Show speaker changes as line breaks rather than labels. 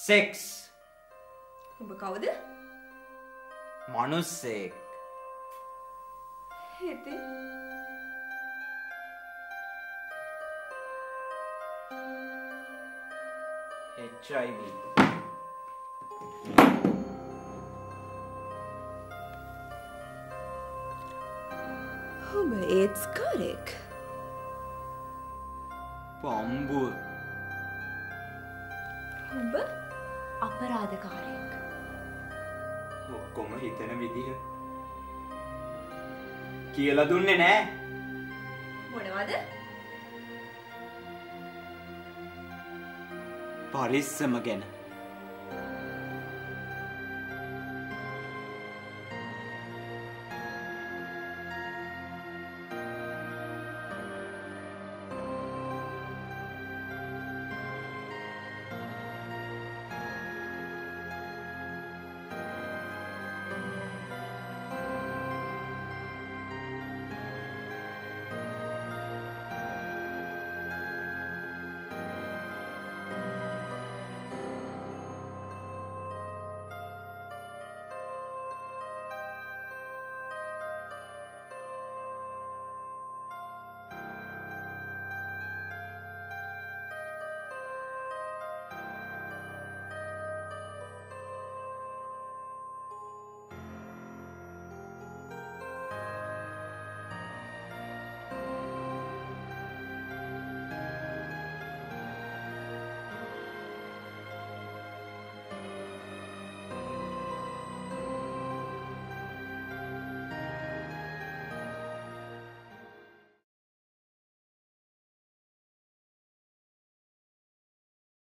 sex.
ඔබ කවුද?
මනුස්සයෙක්.
ඉතින්
HIV.
ඔබ AIDS කාරෙක්.
පම්බුව.
ඔබ අපරාධකාරයෙක්.
ඔක්කොම හිතන විදිහ කියලා දුන්නේ නෑ.
මොනවද?
පරිස්සම ගැන.